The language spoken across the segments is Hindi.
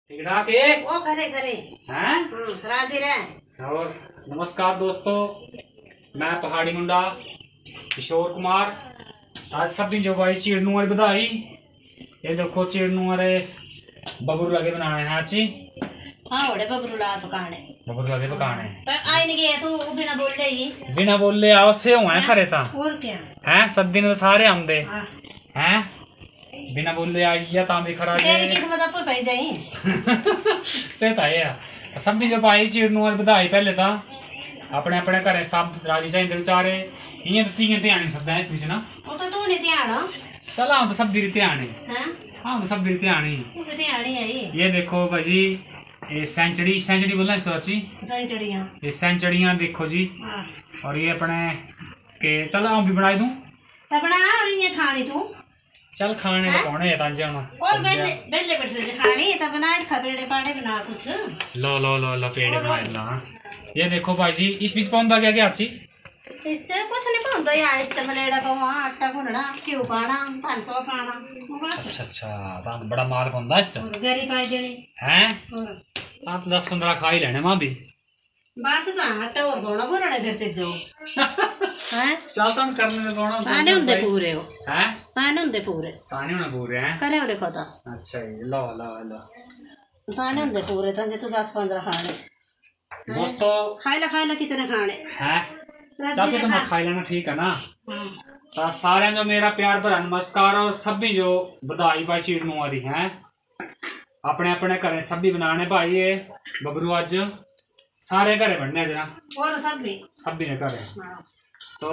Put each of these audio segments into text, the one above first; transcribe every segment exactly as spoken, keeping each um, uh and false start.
टिकड़ा के वो करे करे हैं राजी रहे। और नमस्कार दोस्तों, मैं पहाड़ी मुंडा किशोर कुमार। आज सभी जो भाई चिड़नू वाली बधाई। ये देखो चिड़नू वाले बबरू लगे बनाने हैं अच्छी। हाँ बड़े बबरू ला पकाने बबरू लगे पकाने तो आई नहीं गए तू बिना बोल ही बिना बोले आओ से हुए खरे था और क्या हैं सब दिन सारे आंदे हैं बिना बोले आई ता भी खरा तेरी किस्मत पर पाई जाई से था ये सब जो भाई चिड़नू वाली बधाई पहले था अपने अपने घरे सब राजी चाहिए बेचारे इयां तो तीन ध्यान सकदा है इस बीच ना वो तो तू नहीं ध्यान चल हम तो सब दी ध्यान है हां हाँ तो सब दी ध्यान है तू ध्यान ही आई। ये देखो भाजी ये सेंचुरी सेंचुरी बोलना है सोची सेंचुरियां ये सेंचुरियां देखो जी। हां और ये अपने के चल हम भी बना दूं तो बना और ये खानी तू चल खाने को कौन है तांजे हम और बेले बेले बैठे से खानी तो बना खपेड़े पाड़े बना कुछ लो लो लो लो पेड़े बना ला। ये देखो भाई इस बीच पौंदा क्या क्या अच्छी इससे कुछ नहीं पौंदा यार इससे मलेड़ा पावा आटा गुनना क्यों पाना पाँच सौ पाना अच्छा अच्छा तो बड़ा माल पौंदा इससे गरी पाई देनी हैं आप दस पंद्रह खा ही लेने मां भी बस तो आटा और पाना गुनना फिर ते जो हैं चल तुम करने दे पाना पाने हुंदे पूरे हो हैं पाने हुंदे पूरे पाने होना पूरे हैं करे देखो तो अच्छा ये लो लो लो पाने हुंदे पूरे तो जे तू दस पंद्रह खाने दोस्तों खाइला खाइला कितने खाने हैं चाचा तुम खाई लेना ठीक है ना। तो सारे जो मेरा प्यार भरा नमस्कार और सभी जो बधाई भाई चिड़नू वाली हैं अपने अपने घरे सभी बनाने भाई ये बबरू अज सारे घरे बनने जना और सभी सभी ने घरे तो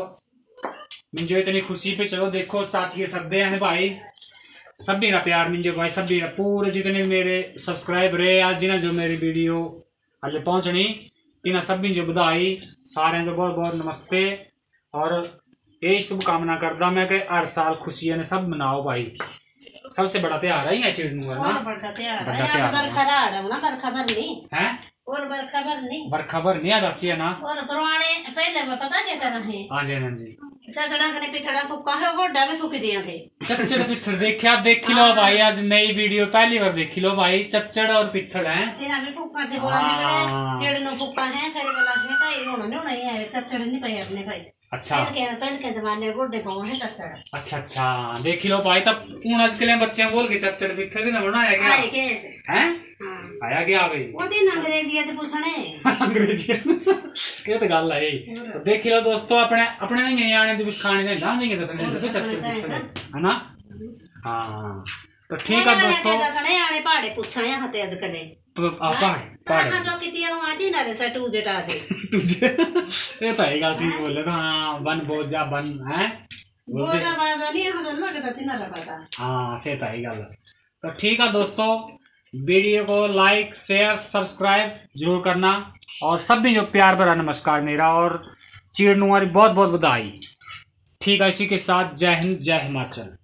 मुझे इतनी खुशी पे चलो देखो चाची के सदे हैं भाई सभी का प्यार मुझे भाई सभी का पूरे जितने मेरे सब्सक्राइबर है आज जिन्हें जो मेरी वीडियो हले पहुंचनी इन्हें सभी जो बधाई सारे जो बहुत बहुत नमस्ते और यही शुभकामना करदा मैं कि हर साल खुशियां ने सब मनाओ भाई। सबसे बड़ा त्योहार है चिड़नू है ना बड़ा त्योहार है यार बरखा राड़ ना बरखा भर नहीं हैं और बरखा भर नहीं बरखा भर नहीं आ अच्छी है ना और पुराने पहले पता क्या कर रहे हैं हां जी हां जी चचड़ा कने पिठड़ा फुक्का है वो डबे फुक दिए थे चच्चड़ पिठड़ देखिया देख लो भाई आज नई वीडियो पहली बार देख लो भाई चच्चड़ और पिठड़ हैं तेरा भी फुक्का थे बोला ने चिड़नो फुक्का है करे बोला जे भाई होना नहीं होना है चच्चड़ नहीं पाई अपने भाई अच्छा पहले के पहले के जमाने गोडे पाओ है चच्चड़ अच्छा अच्छा देख लो भाई तब उन आज के लिए बच्चे बोल के चच्चड़ पिठड़ भी ना बनाया क्या आए कैसे हैं आया क्या भाई वो दिन अंग्रेजी ते पूछने अंग्रेजी ये तो गल है तो देख लो दोस्तों अपने अपने नहीं आने तो कुछ खाने दे ना देंगे तो समझ चच्चड़ है ना हां तो ठीक है दोस्तों दसने आने पहाड़े पूछा यहां ते आज कने आ पहाड़ पहाड़ हां जो किती आती ना से टू जेटा जे तुझे ये तो है गलती बोले तो हां बन बोझा बन है बोझा बाजा नहीं हम दोनों के तो ना पता हां से तो है गल। तो ठीक है दोस्तों वीडियो को लाइक शेयर सब्सक्राइब जरूर करना और सभी जो प्यार भरा नमस्कार मेरा और चिड़नू वाली बहुत बहुत बधाई। ठीक है इसी के साथ जय हिंद जय हिमाचल।